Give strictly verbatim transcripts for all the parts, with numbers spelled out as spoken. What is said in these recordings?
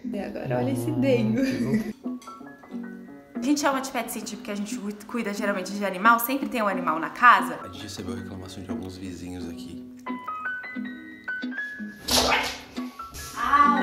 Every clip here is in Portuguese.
E agora olha esse dengo. A gente chama de pet sit porque a gente cuida geralmente de animal, sempre tem um animal na casa. A gente recebeu reclamação de alguns vizinhos aqui. Ah,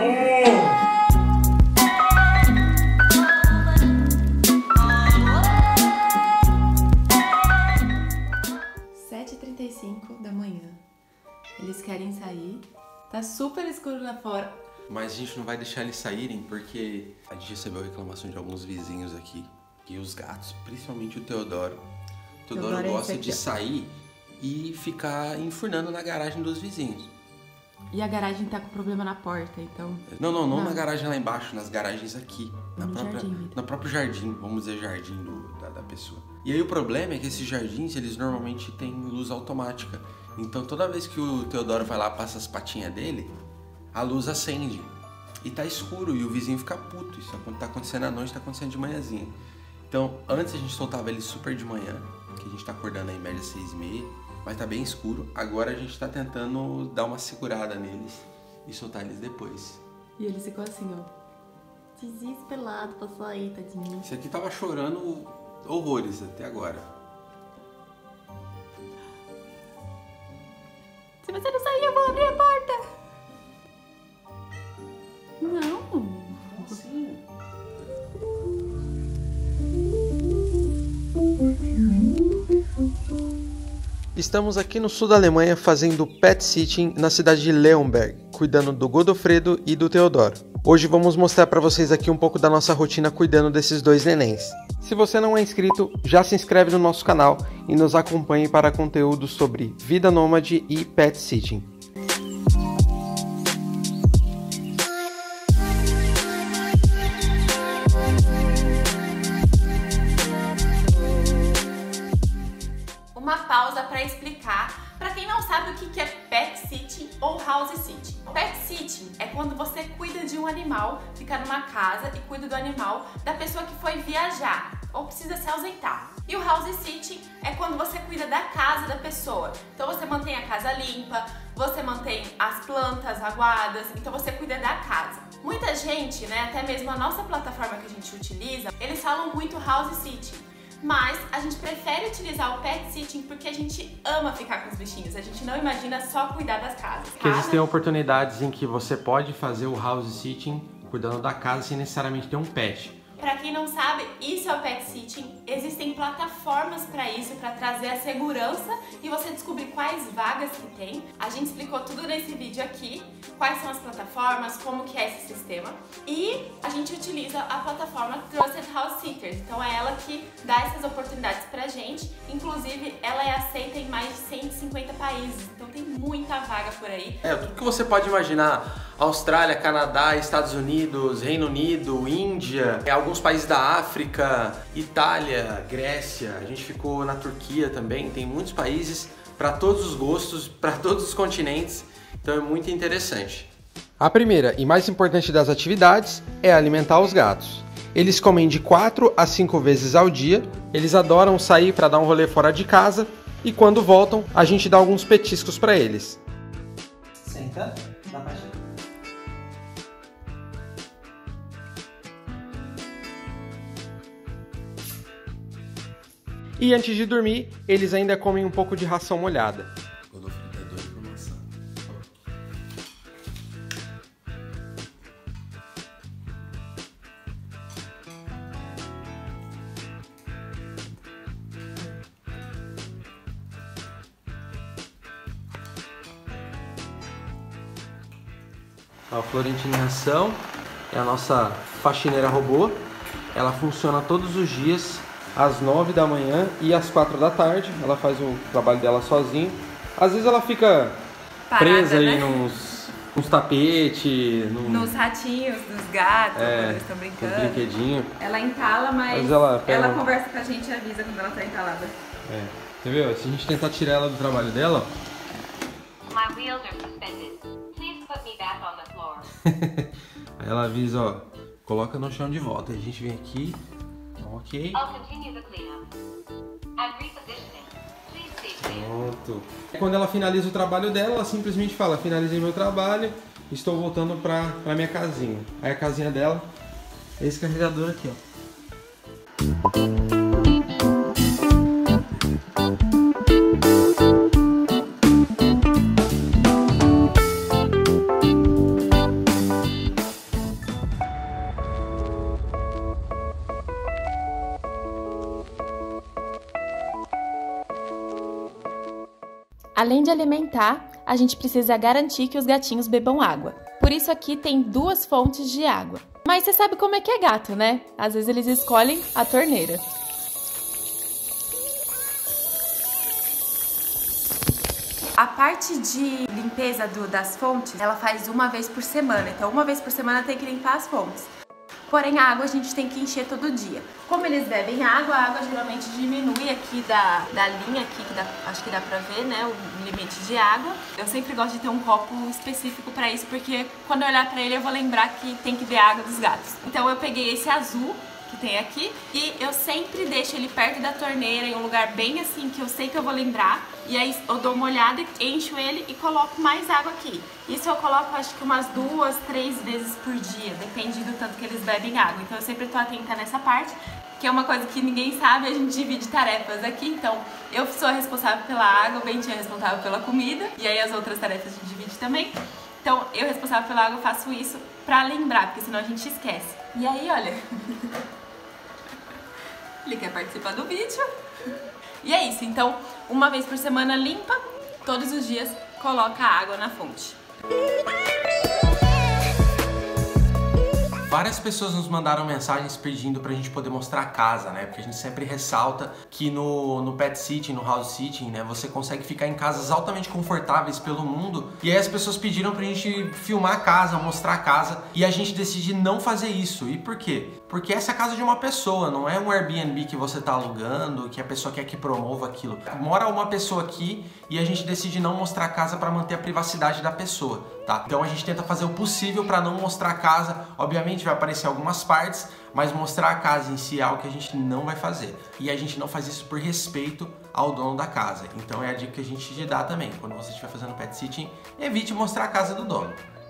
sete e trinta e cinco da manhã. Eles querem sair. Tá super escuro lá fora. Mas a gente não vai deixar eles saírem porque a gente recebeu reclamação de alguns vizinhos aqui. E os gatos, principalmente o Teodoro. O Teodoro, Teodoro gosta é de sair e ficar enfurnando na garagem dos vizinhos. E a garagem tá com problema na porta, então... Não, não, não, não. Na garagem lá embaixo, nas garagens aqui. Na no própria, jardim. No próprio jardim, vamos dizer jardim do, da, da pessoa. E aí o problema é que esses jardins, eles normalmente têm luz automática. Então toda vez que o Teodoro vai lá, passa as patinhas dele, a luz acende. E tá escuro e o vizinho fica puto. Isso tá acontecendo à noite, tá acontecendo de manhãzinha. Então antes a gente soltava ele super de manhã, que a gente tá acordando aí em média seis e meia. Mas tá bem escuro. Agora a gente tá tentando dar uma segurada neles e soltar eles depois. E ele ficou assim, ó. Desesperado pra sair, tadinho. Esse aqui tava chorando horrores até agora. Se você não sair, eu vou abrir a porta. Não. Sim. Estamos aqui no sul da Alemanha fazendo pet sitting na cidade de Leonberg, cuidando do Godofredo e do Teodoro. Hoje vamos mostrar para vocês aqui um pouco da nossa rotina cuidando desses dois nenéns. Se você não é inscrito, já se inscreve no nosso canal e nos acompanhe para conteúdos sobre vida nômade e pet sitting. Uma pausa para explicar para quem não sabe o que é pet sitting ou house sitting. Pet sitting é quando você cuida de um animal, fica numa casa e cuida do animal da pessoa que foi viajar ou precisa se ausentar. E o house sitting é quando você cuida da casa da pessoa. Então você mantém a casa limpa, você mantém as plantas aguadas, então você cuida da casa. Muita gente, né, até mesmo a nossa plataforma que a gente utiliza, eles falam muito house sitting. Mas a gente prefere utilizar o pet sitting porque a gente ama ficar com os bichinhos. A gente não imagina só cuidar das casas. Porque existem oportunidades em que você pode fazer o house sitting cuidando da casa sem necessariamente ter um pet. Pra quem não sabe, isso é o pet sitting. Existem plataformas para isso, para trazer a segurança e você descobrir quais vagas que tem. A gente explicou tudo nesse vídeo aqui, quais são as plataformas, como que é esse sistema. E a gente utiliza a plataforma Trusted House Sitters. Então é ela que dá essas oportunidades pra gente. Inclusive, ela é aceita em mais de cento e cinquenta países. Então tem muita vaga por aí. É, tudo que você pode imaginar. Austrália, Canadá, Estados Unidos, Reino Unido, Índia, alguns países da África, Itália, Grécia, a gente ficou na Turquia também, tem muitos países para todos os gostos, para todos os continentes, então é muito interessante. A primeira e mais importante das atividades é alimentar os gatos. Eles comem de quatro a cinco vezes ao dia, eles adoram sair para dar um rolê fora de casa e quando voltam a gente dá alguns petiscos para eles. Senta, dá pra chegar. E antes de dormir, eles ainda comem um pouco de ração molhada. Godofredo é doido por maçã. A Florentina em ação é a nossa faxineira robô. Ela funciona todos os dias às nove da manhã e às quatro da tarde. Ela faz o trabalho dela sozinha. Às vezes ela fica Parada, presa aí né? nos, nos tapetes, num, Nos ratinhos, dos gatos, é, quando eles estão nos brincando. brinquedinhos. Ela entala, mas, Mas ela pega ela um- conversa com a gente e avisa quando ela tá entalada. É. Entendeu? Se a gente tentar tirar ela do trabalho dela, My wheels are suspended. Please put me back on the floor. aí ela avisa, ó, coloca no chão de volta. Aí a gente vem aqui, ok. I'll continue the cleanup. I'm repositioning. Please stay clear. Pronto. Quando ela finaliza o trabalho dela, ela simplesmente fala, finalizei meu trabalho estou voltando pra, pra minha casinha. Aí a casinha dela é esse carregador aqui, ó. Além de alimentar, a gente precisa garantir que os gatinhos bebam água. Por isso aqui tem duas fontes de água. Mas você sabe como é que é gato, né? Às vezes eles escolhem a torneira. A parte de limpeza do, das fontes, ela faz uma vez por semana. Então uma vez por semana tem que limpar as fontes. Porém, a água a gente tem que encher todo dia. Como eles bebem água, a água geralmente diminui aqui da, da linha, aqui, que dá, acho que dá pra ver, né, o limite de água. Eu sempre gosto de ter um copo específico pra isso, porque quando eu olhar pra ele eu vou lembrar que tem que ver a água dos gatos. Então eu peguei esse azul que tem aqui e eu sempre deixo ele perto da torneira, em um lugar bem assim, que eu sei que eu vou lembrar. E aí eu dou uma olhada, encho ele e coloco mais água aqui. Isso eu coloco acho que umas duas, três vezes por dia, depende do tanto que eles bebem água. Então eu sempre tô atenta nessa parte, que é uma coisa que ninguém sabe, a gente divide tarefas aqui. Então eu sou a responsável pela água, o Bentinho é responsável pela comida, e aí as outras tarefas a gente divide também. Então eu, responsável pela água, faço isso pra lembrar, porque senão a gente esquece. E aí, olha, ele quer participar do vídeo. E é isso, então uma vez por semana limpa, todos os dias coloca água na fonte. Várias pessoas nos mandaram mensagens pedindo pra gente poder mostrar a casa, né? Porque a gente sempre ressalta que no, no pet sitting, no house sitting, né? Você consegue ficar em casas altamente confortáveis pelo mundo. E aí as pessoas pediram pra gente filmar a casa, mostrar a casa. E a gente decide não fazer isso. E por quê? Porque essa é a casa de uma pessoa, não é um Airbnb que você tá alugando, que a pessoa quer que promova aquilo. Mora uma pessoa aqui e a gente decide não mostrar a casa pra manter a privacidade da pessoa, tá? Então a gente tenta fazer o possível pra não mostrar a casa. Obviamente vai aparecer algumas partes, mas mostrar a casa em si é algo que a gente não vai fazer. E a gente não faz isso por respeito ao dono da casa. Então é a dica que a gente te dá também. Quando você estiver fazendo pet sitting, evite mostrar a casa do dono.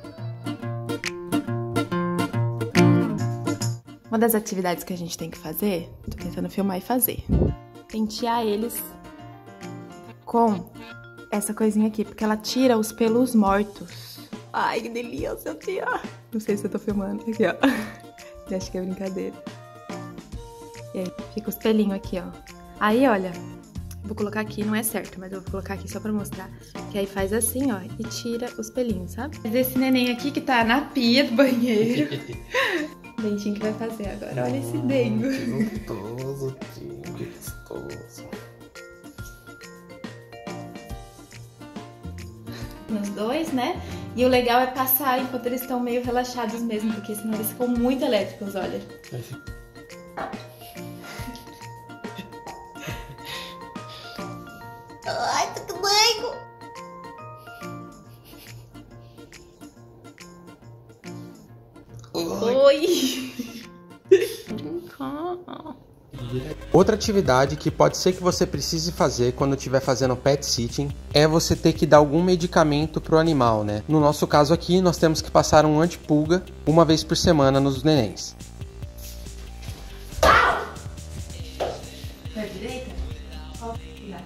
Uma das atividades que a gente tem que fazer, tô tentando filmar e fazer, pentear eles com essa coisinha aqui, porque ela tira os pelos mortos. Ai, que delícia, tia! Não sei se eu tô filmando. Aqui, ó. Eu acho que é brincadeira. E aí, fica os pelinhos aqui, ó. Aí, olha, vou colocar aqui, não é certo, mas eu vou colocar aqui só pra mostrar. Que aí faz assim, ó, e tira os pelinhos, sabe? Mas esse neném aqui que tá na pia do banheiro. Dentinho que vai fazer agora. Olha esse dengo. Que gostoso, tio. Que gostoso. Nos dois, né? E o legal é passar enquanto eles estão meio relaxados mesmo, porque senão eles ficam muito elétricos, olha. Ai, tá com dengo. Oi! Outra atividade que pode ser que você precise fazer quando estiver fazendo pet sitting é você ter que dar algum medicamento pro animal, né? No nosso caso aqui, nós temos que passar um antipulga uma vez por semana nos nenéns. Pra direita? Ó, cuidado.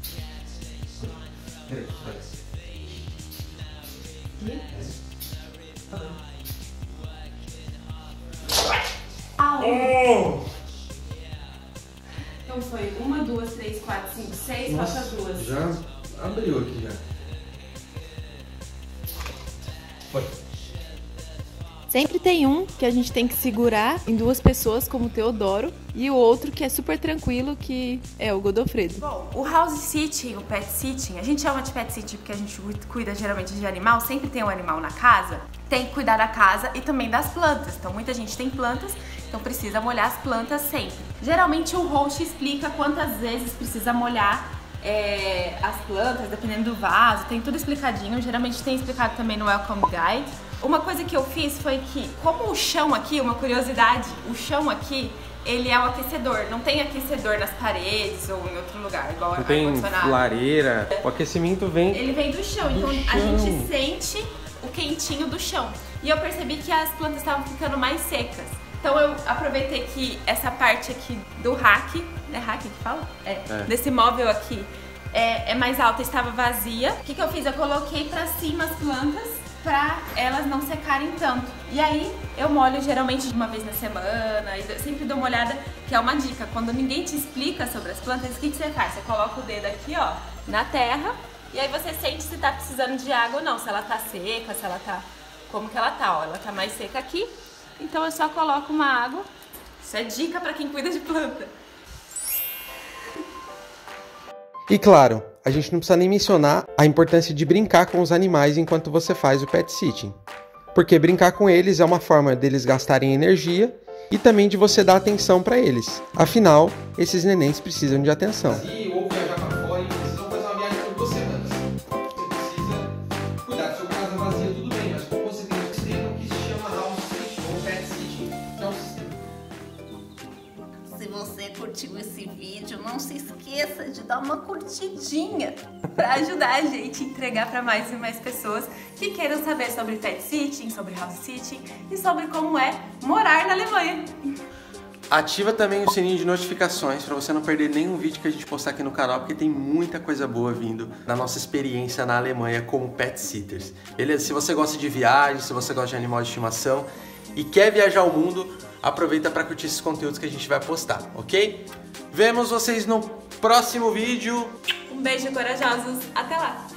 Oh! Então foi uma, duas, três, quatro, cinco, seis, falta duas. Já abriu aqui já. Foi. Sempre tem um que a gente tem que segurar em duas pessoas, como o Teodoro, e o outro que é super tranquilo, que é o Godofredo. Bom, o house sitting, o pet sitting, a gente chama de pet sitting porque a gente cuida geralmente de animal, sempre tem um animal na casa, tem que cuidar da casa e também das plantas. Então muita gente tem plantas, então precisa molhar as plantas sempre. Geralmente o host explica quantas vezes precisa molhar é, as plantas, dependendo do vaso, tem tudo explicadinho, geralmente tem explicado também no Welcome Guide. Uma coisa que eu fiz foi que, como o chão aqui, uma curiosidade, o chão aqui, ele é o aquecedor, não tem aquecedor nas paredes ou em outro lugar, igual não tem lareira, o aquecimento vem Ele vem do chão, do então chão. A gente sente o quentinho do chão. E eu percebi que as plantas estavam ficando mais secas. Então eu aproveitei que essa parte aqui do rack, é rack que fala? É, é. Desse móvel aqui é, é mais alta, estava vazia. O que, que eu fiz? Eu coloquei pra cima as plantas pra elas não secarem tanto. E aí eu molho geralmente uma vez na semana, e sempre dou uma olhada, que é uma dica. Quando ninguém te explica sobre as plantas, o que, que você faz? Você coloca o dedo aqui, ó, na terra, e aí você sente se tá precisando de água ou não, se ela tá seca, se ela tá... Como que ela tá, ó, ela tá mais seca aqui, então eu só coloco uma água. Isso é dica pra quem cuida de planta. E claro, a gente não precisa nem mencionar a importância de brincar com os animais enquanto você faz o pet sitting. Porque brincar com eles é uma forma deles gastarem energia e também de você dar atenção para eles. Afinal, esses nenéns precisam de atenção. Ou viajar para fora e precisam fazer uma viagem por duas semanas. Você precisa cuidar da sua casa vazia, tudo bem, mas como você tem um sistema que se chama house sitting ou pet sitting, que é um sistema. Se você curtiu esse vídeo, não se esqueça de dar uma curtidinha para ajudar a gente a entregar para mais e mais pessoas que queiram saber sobre pet sitting, sobre house sitting e sobre como é morar na Alemanha. Ativa também o sininho de notificações para você não perder nenhum vídeo que a gente postar aqui no canal, porque tem muita coisa boa vindo da nossa experiência na Alemanha como pet sitters. Beleza? Se você gosta de viagem, se você gosta de animal de estimação e quer viajar ao mundo, aproveita para curtir esses conteúdos que a gente vai postar, ok? Vemos vocês no próximo vídeo. Um beijo, corajosos. Até lá!